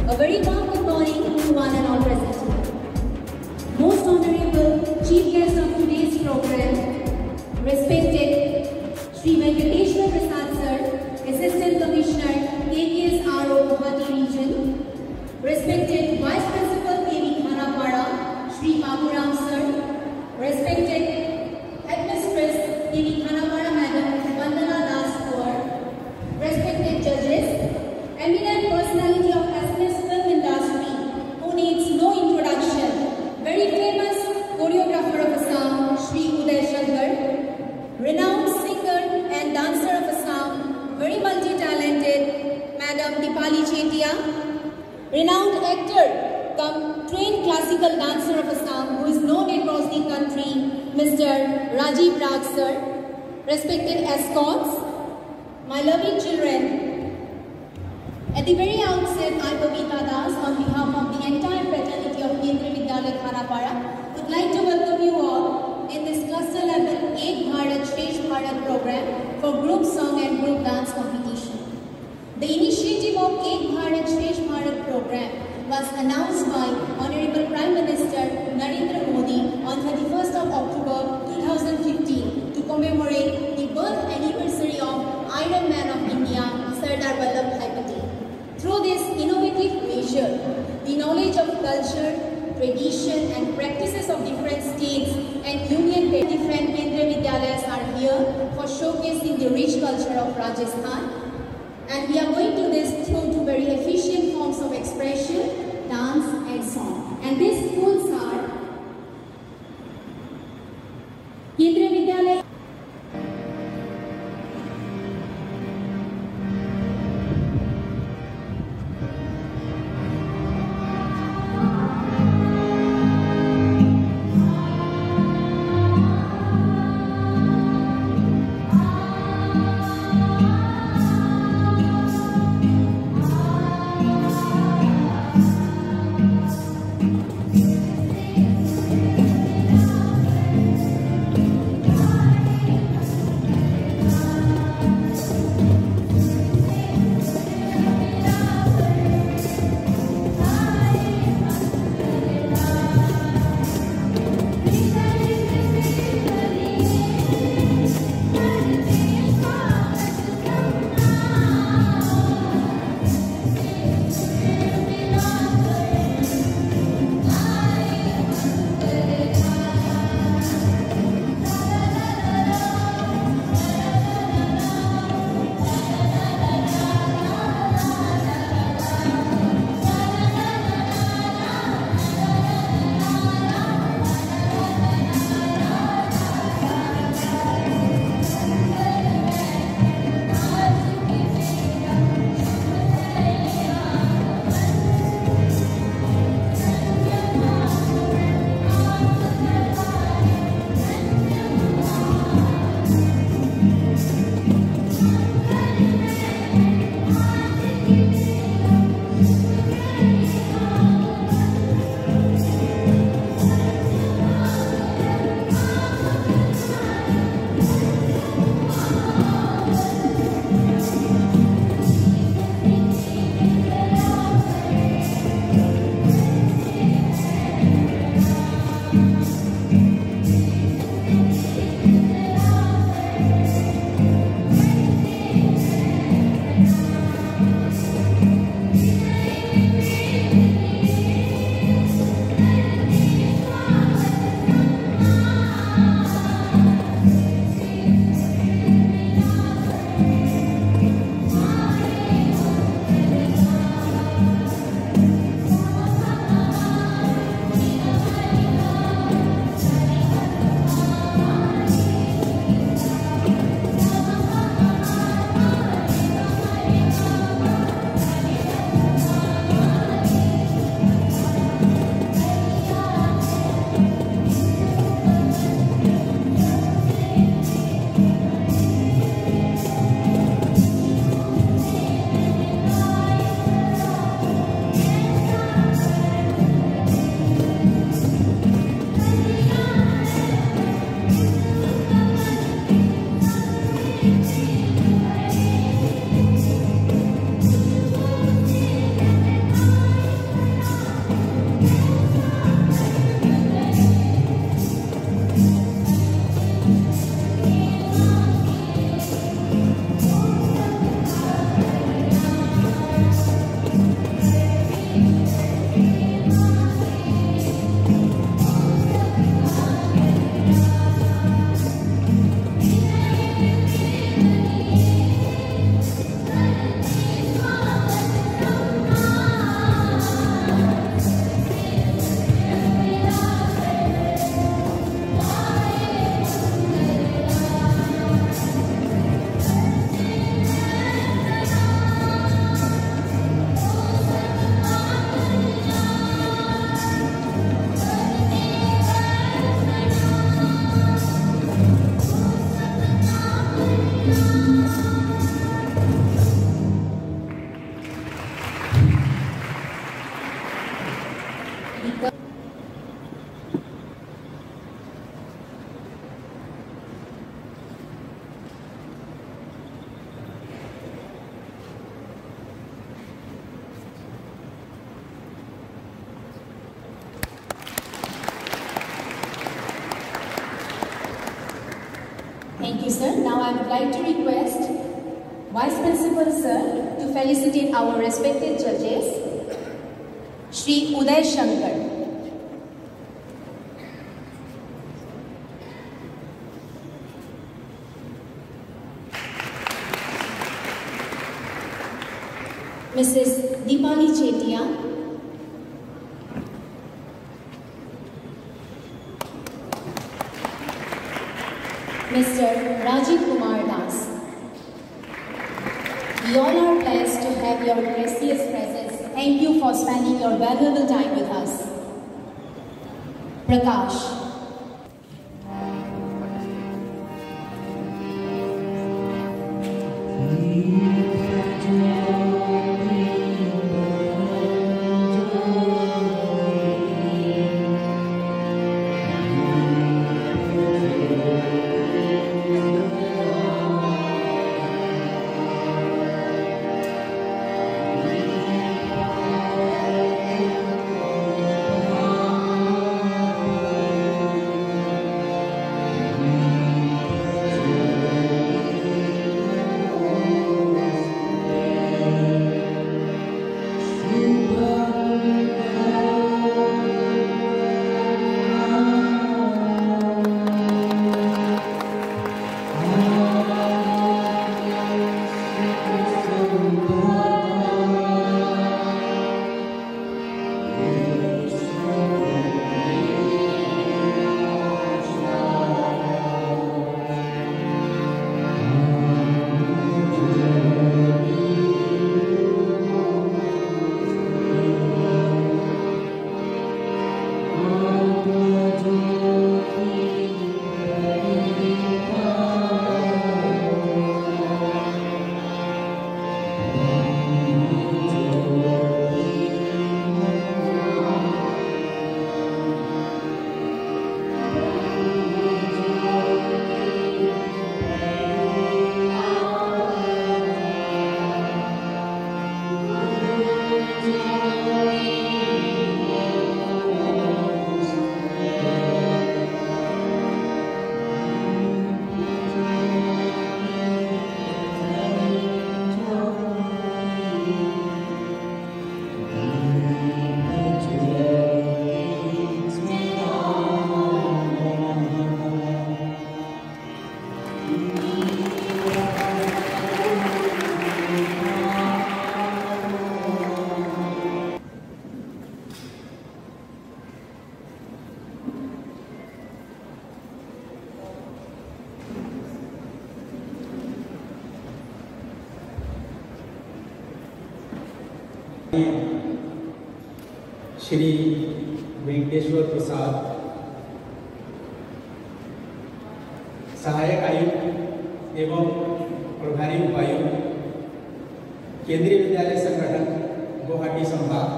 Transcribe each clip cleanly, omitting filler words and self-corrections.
A very warm good morning to one and all present here. Most honorable chief guest of today's program, respected Sri Venkateshwar Prasad Sir, Assistant Commissioner, KVSRO Guwahati Region, respected Vice Principal KV Khanapara, Sri Baburam Sir, respected Headmistress KV Khanapara Madam Vandana Das Kaur, respected judges, eminent personality of SMS film industry who needs no introduction, very famous choreographer of Assam, Sri Uday Shankar, renowned singer and dancer of Assam, very multi-talented, Madam Dipali Chetia, renowned actor, come trained classical dancer of Assam who is known across the country, Mr. Rajiv Rag Sir, respected escorts, my loving children. At the very outset, I, Babita Das, on behalf of the entire fraternity of Kendriya Vidyalaya Khanapara, would like to welcome you all in this cluster level Ek Bharat Shresth Bharat program for group song and group dance competition. The initiative of Ek Bharat Shresth Bharat program was announced by Honorable Prime Minister Narendra Modi on 31st of October 2015 to commemorate the birth anniversary of Iron Man of India, Sardar Vallabhbhai Patel. Through this innovative measure, the knowledge of culture, tradition and practices of different states and union different Kendriya Vidyalayas are here for showcasing the rich culture of Rajasthan. And we are going to this through two very efficient forms of expression, dance and song. And these schools are Kendriya Vidyalaya. Thank you, sir. Now I would like to request Vice Principal, sir, to felicitate our respected judges, Shri Uday Shankar. Mrs. Deepali Chetia, Mr. Rajiv Kumar Das. We all are blessed to have your gracious presence. Thank you for spending your valuable time with us. Prakash. Shri Venkateshwar प्रसाद, सहायक आयुक्त एवं प्रभारी उपायुक्त, केंद्रीय विद्यालय संगठन गुवाहाटी संभाग,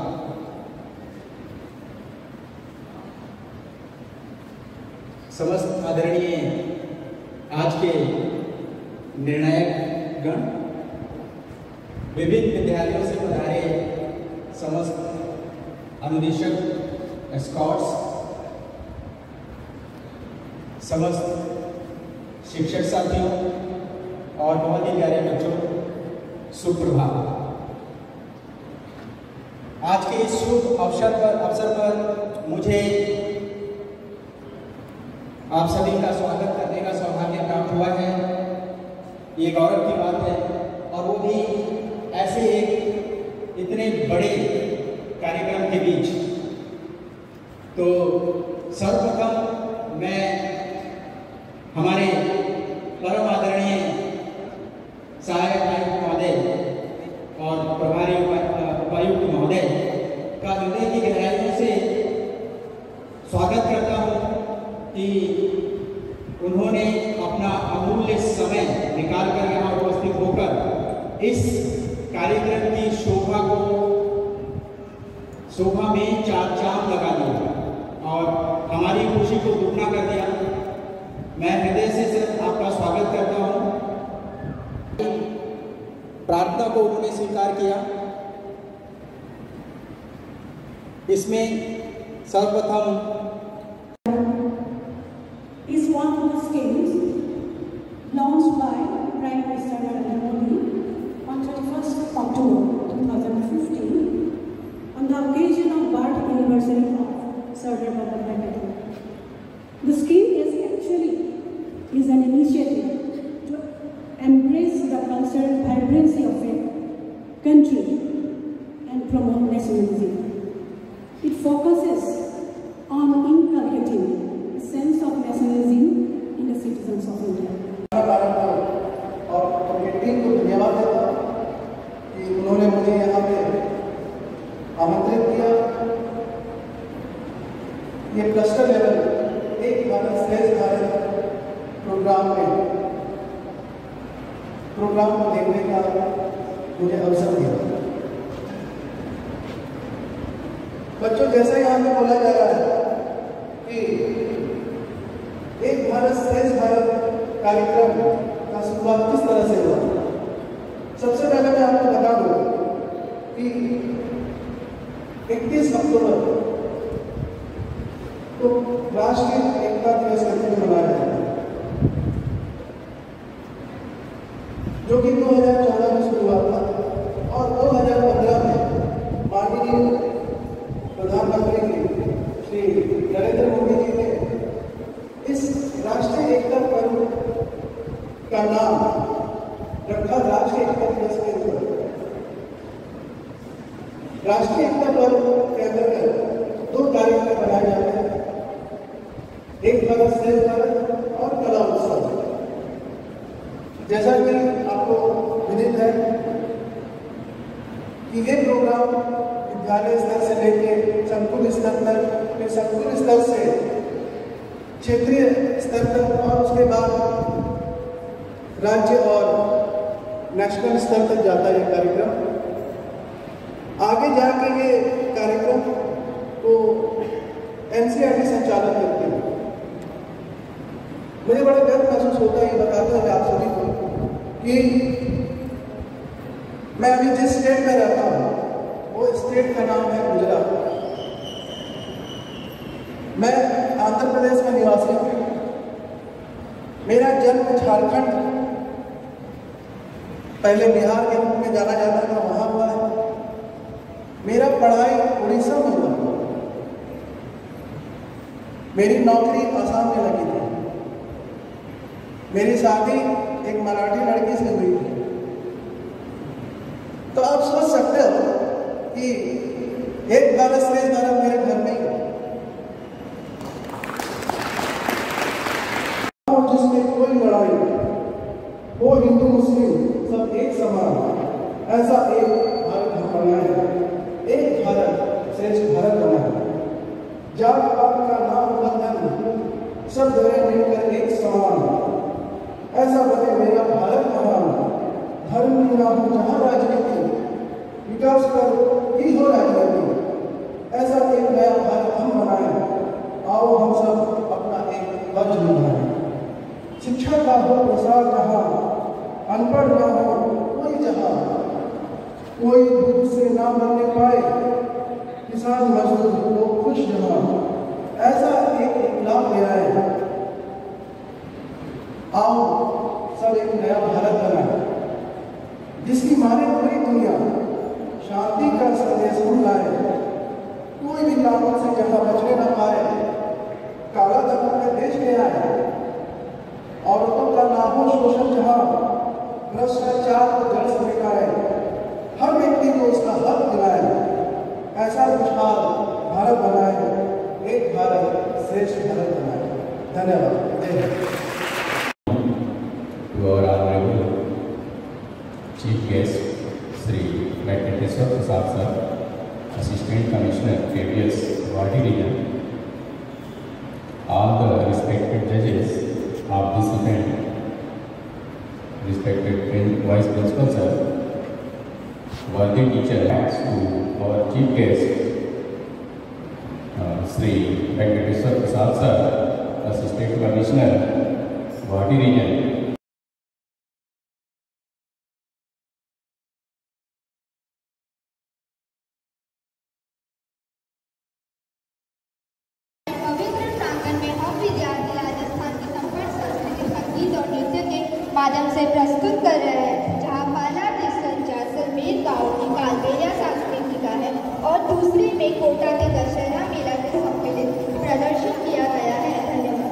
समस्त आदरणीय आज के निर्णायक गण, विभिन्न विद्यालयों से पधारे समस्त अनुदेशक, एस्कॉर्ट्स, समस्त शिक्षक साथियों और बहुत ही प्यारे बच्चों, सुप्रभात। आज के इस शुभ अवसर पर मुझे आप सभी का स्वागत करने का सौभाग्य प्राप्त हुआ है। ये गौरव की बात है, और वो भी ऐसे एक इतने बड़े कार्यक्रम के बीच। तो सर्वप्रथम मैं हमारे परम आदरणीय सहायक आयुक्त महोदय और प्रभारी उपायुक्त महोदय का हृदय की गहराइयों से स्वागत करता हूँ कि उन्होंने अपना अमूल्य समय निकाल कर यहाँ उपस्थित होकर इस कार्यक्रम की शोभा में चार चांद लगा दिया और हमारी खुशी को दुगना कर दिया। मैं हृदय से आपका स्वागत करता हूँ। प्रार्थना को उन्होंने स्वीकार किया। इसमें सर्वप्रथम is one who skills vibrancy of a country and promote nationalism. It focuses on inculcating a sense of nationalism in the citizens of India. और उनकी टीम को धन्यवाद देता हूँ कि उन्होंने मुझे यहाँ पे आमंत्रित किया। ये क्लस्टर लेवल एक भारत श्रेष्ठ भारत प्रोग्राम को देखने का मुझे अवसर दिया। बच्चों, जैसा यहाँ पे बोला जा रहा है कि एक भारत श्रेष्ठ भारत कार्यक्रम का शुरुआत किस तरह से हुआ। सबसे पहले मैं आपको बता दूं कि 31 अक्टूबर को राष्ट्रीय एकता दिवस के रूप में मनाया जाता है, जो कि 2014 में शुरू हुआ था और 2015 में माननीय प्रधानमंत्री श्री नरेंद्र मोदी जी ने इस राष्ट्रीय एकता पर्व का नाम रखा राष्ट्रीय एकता दिवस के ऊपर। राष्ट्रीय एकता पर्व के अंतर्गत 2 कार्यक्रम बनाए जाते हैं, एक भारत श्रेष्ठ भारत और कला उत्सव। जैसा कि आपको विदित है कि ये प्रोग्राम विद्यालय स्तर से लेकर संकुल स्तर तक, फिर संकुल स्तर से क्षेत्रीय स्तर तक और उसके बाद राज्य और नेशनल स्तर तक जाता है ये कार्यक्रम। आगे जाके ये कार्यक्रम को एनसीईआरटी संचालन करती है। मुझे बड़ा गर्व महसूस होता है ये बताते हुए आप सभी को कि मैं अभी जिस स्टेट में रहता हूँ वो स्टेट का नाम है गुजरात। मैं आंध्र प्रदेश का निवासी हूँ। मेरा जन्म झारखंड, पहले बिहार के रूप में जाना जाता था, वहां हुआ है। मेरा पढ़ाई उड़ीसा में हुआ। मेरी नौकरी आसाम में लगी थी। मेरी शादी एक मराठी लड़की से हुई थी। तो आप सोच सकते हो कि एक भारत श्रेष्ठ भारत मेरे घर में ही, जिसमें कोई लड़ाई हो, हिंदू मुस्लिम सब एक समान, ऐसा एक भारत हम बनाए, एक भारत श्रेष्ठ भारत बनाए। जात पात का नाम बंधन, सब जगह मिलकर एक समान, ऐसा बने मेरा भारत महान। धर्म की ना हो जहाँ राजनीति, विकास कर ही हो राजनीति, ऐसा एक नया भारत हम बनाए। आओ हम सब अपना एक फर्ज निभाएं। शिक्षा का हो प्रसार जहाँ, अनपढ़ ना हो कोई जहाँ, कोई धूप से ना मरने पाए, किसान मजदूर हो खुश जहाँ, ऐसा एक इकलाब ले आए। आओ सब एक नया भारत बनाए, जिसकी माने पूरी दुनिया शांति का संदेश हम लाए। कोई भी कानून से जहाँ बचने न पाए, काला धन का देश ले आए। औरतों का ना हो शोषण जहाँ, भ्रष्टाचार को जड़ से मिटाए। हर व्यक्ति को उसका हक दिलाए, ऐसा खुशहाल भारत बनाए, एक भारत श्रेष्ठ भारत बनाए। धन्यवाद। और honourable chief guest Shri Venkateshwar Prasad sir, assistant commissioner KVS Guwahati region, all the respected judges of this event, respected Vice Principal sir, worthy teacher, thanks to our chief guest Sri Venkateshwar Prasad sir, Assistant Commissioner Guwahati region. माध्यम से प्रस्तुत कर रहे हैं, जहां पहला डिस्कन जैसलमेर गांव की कालबेलिया सांस्कृतिका है और दूसरे में कोटा के दशहरा मेला के सम्मिलित प्रदर्शन किया गया है। धन्यवाद।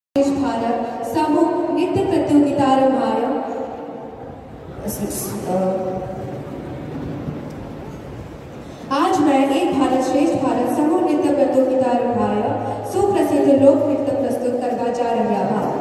भारत समूह नृत्य प्रतियोगितारम्भाय आज मैं एक भारत श्रेष्ठ भारत समूह नृत्य प्रतियोगितारम्भाय सुप्रसिद्ध लोक नृत्य प्रस्तुत करवा जा रहा हूँ।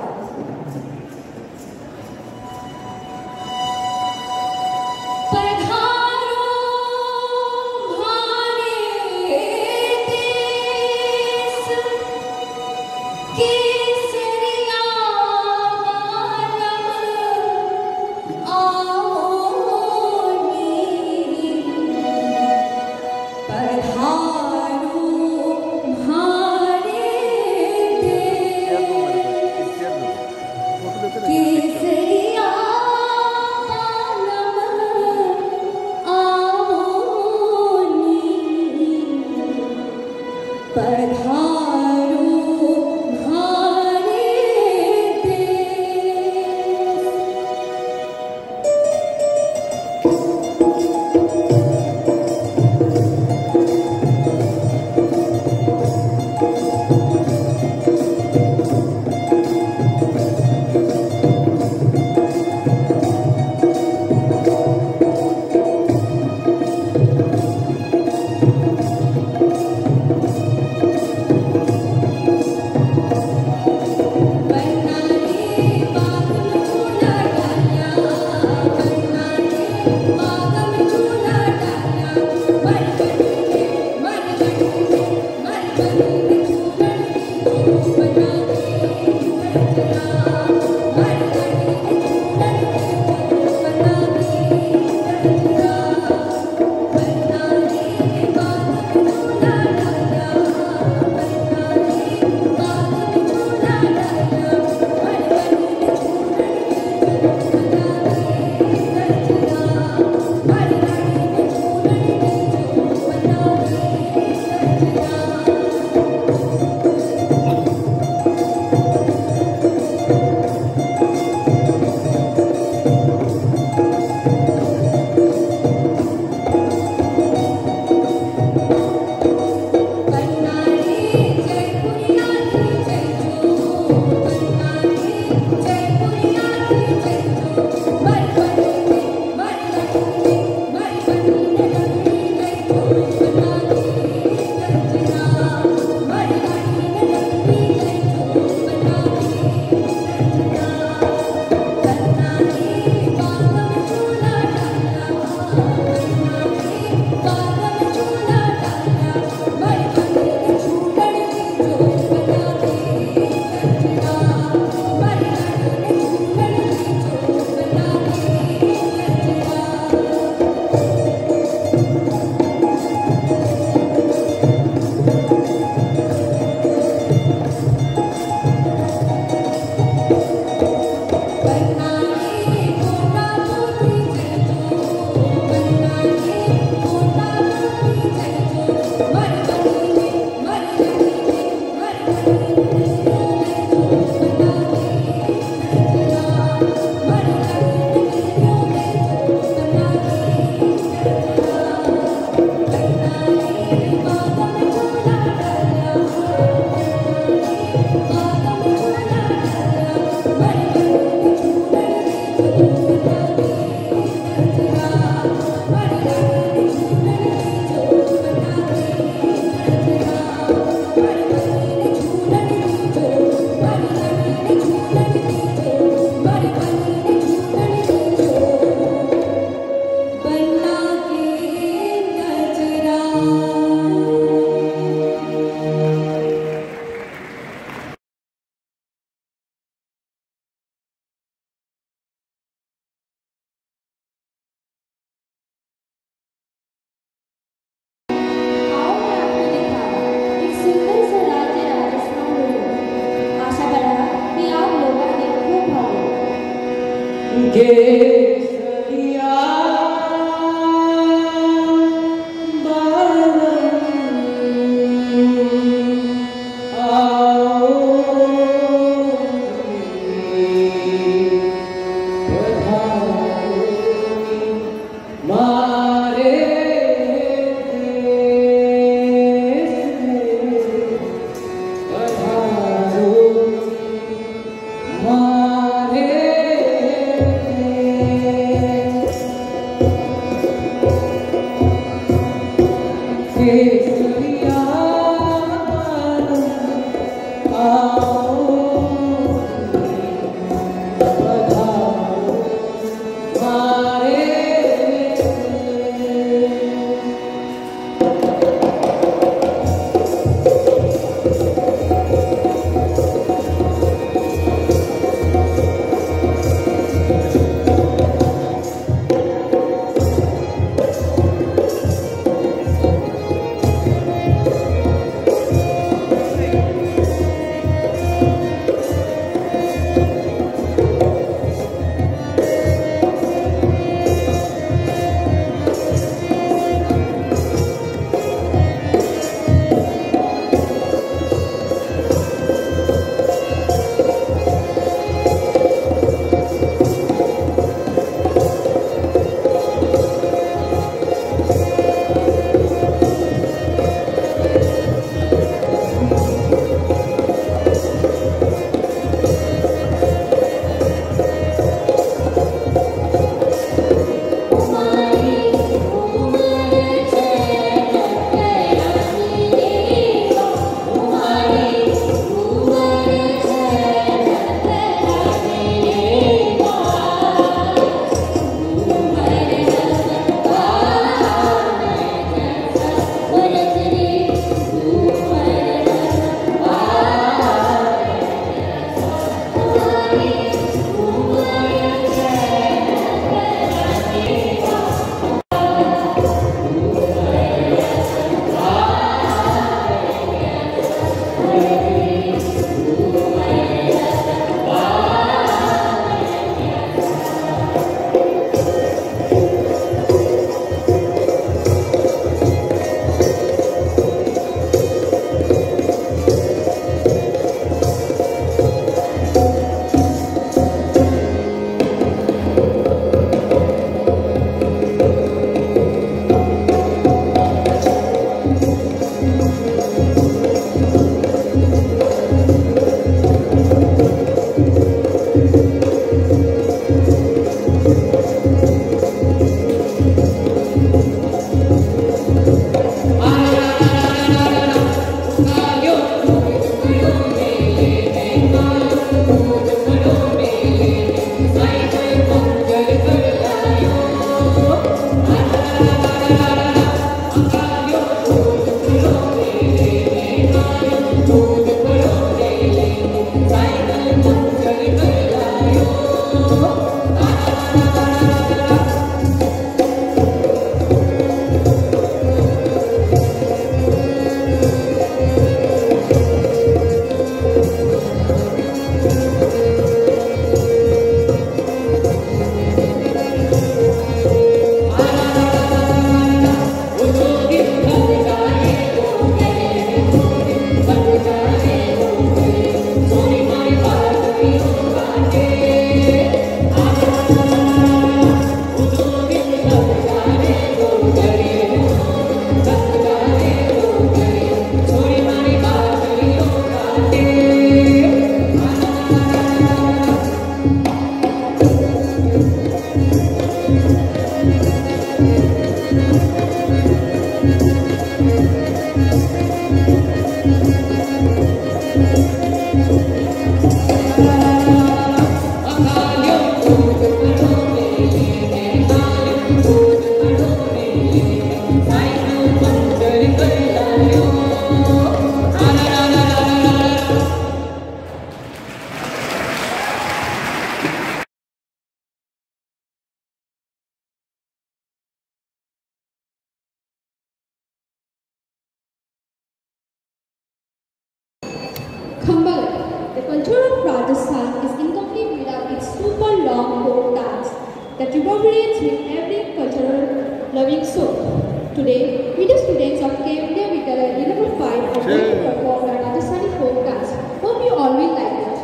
Khambal, the culture of Rajasthan is incomplete without its super long folk dance that reverberates with every cultural loving soul. Today, video students of Kevadia Vidyalaya Level 5 are going to perform a Rajasthani folk dance. Hope you all will like it.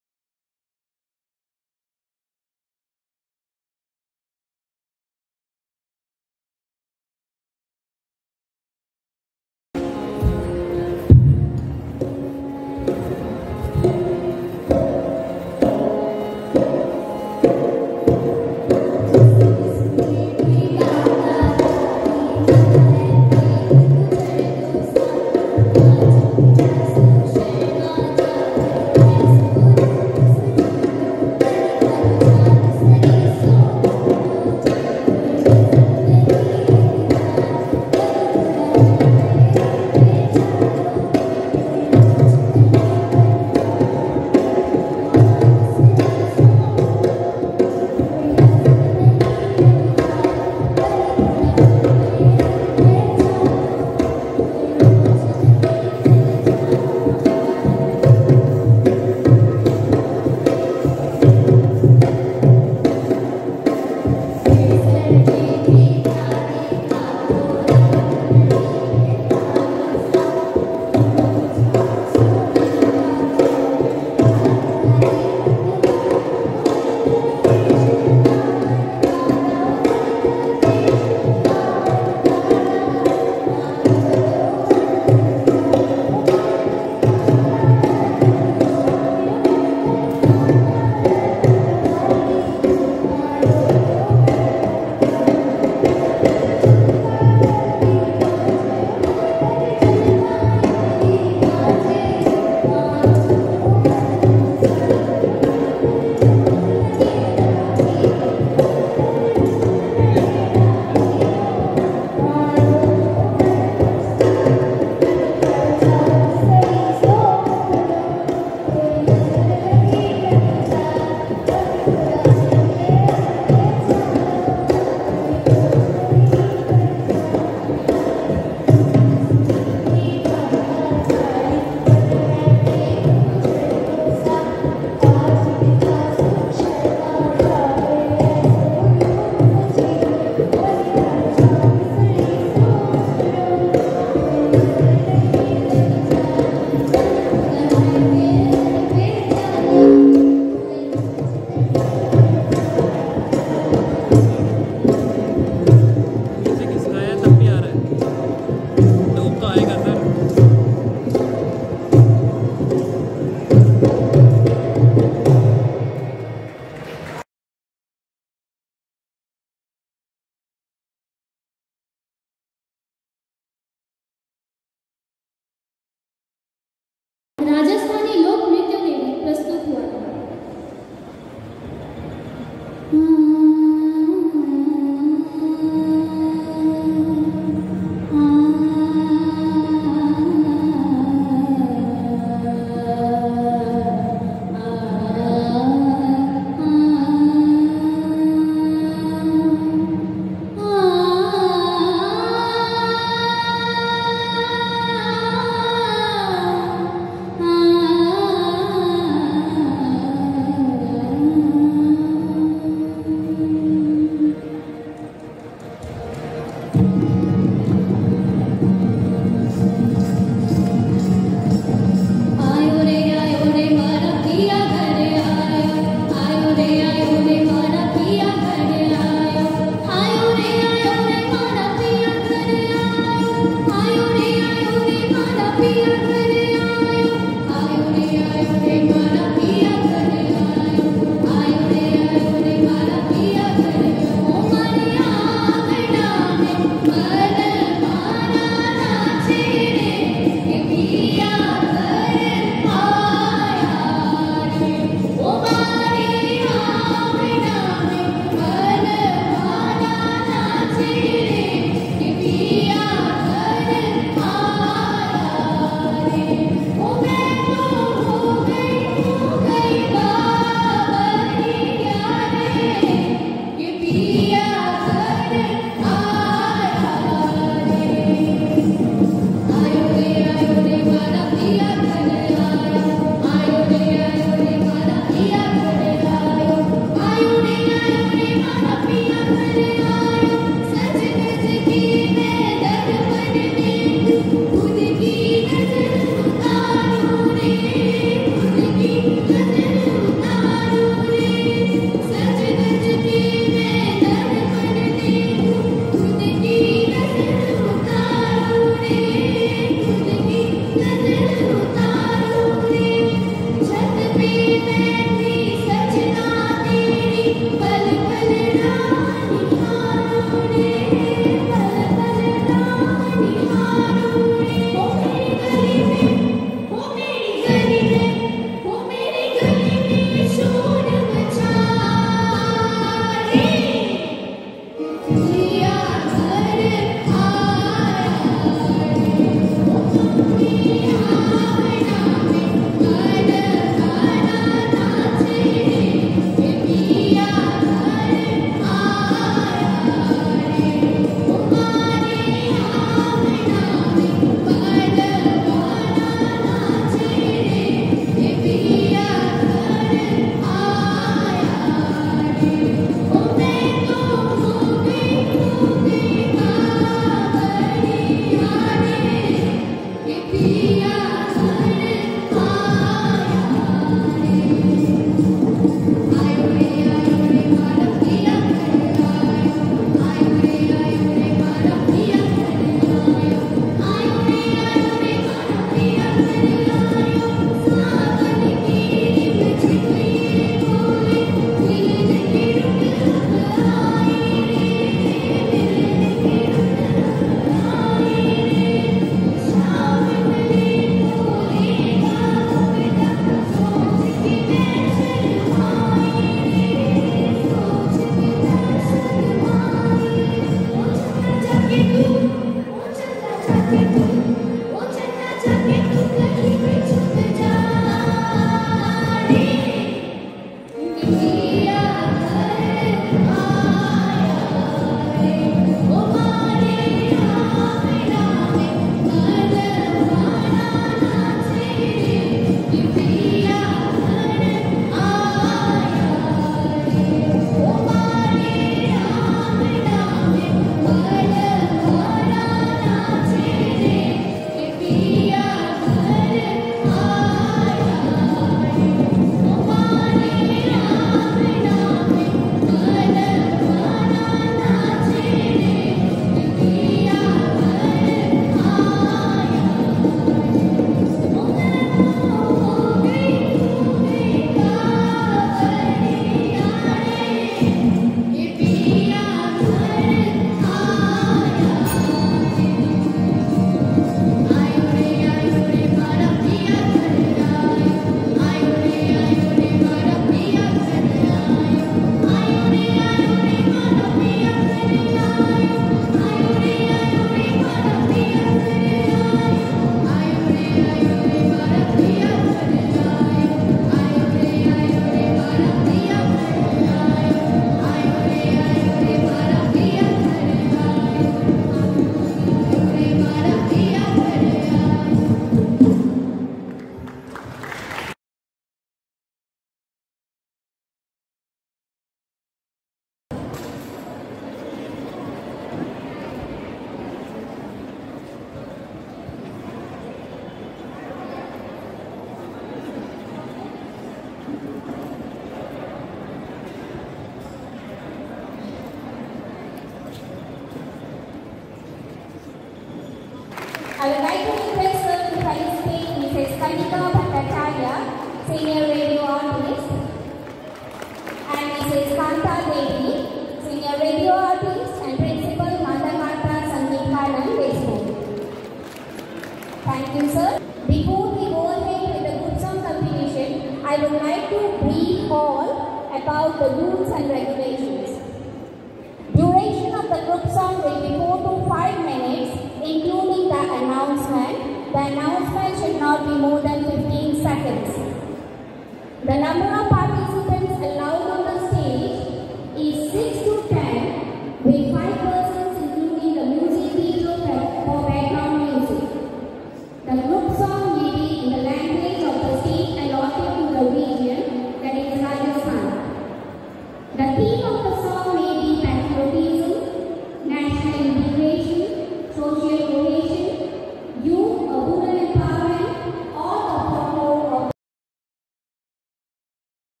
Sanika Bhattacharya, Senior Radio Artist, and Mrs. Kanta Devi, Senior Radio Artist and Principal Mandakata Sangeet Kalam, Basement. Thank you, sir. Before we go ahead with the group song competition, I would like to brief all about the rules and regulations. Duration of the group song will be 4 to 5 minutes, including the announcement. The announcement should not be more than 15 seconds. The number of participants allowed on the stage is 6 to 10, with 5 persons including the music teacher for background music. The group song may be in the language of the state allotted to the region, that is Rajasthan. The theme of the song may be patriotism, national integration, social cohesion, youth, rural empowerment,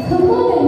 Come on,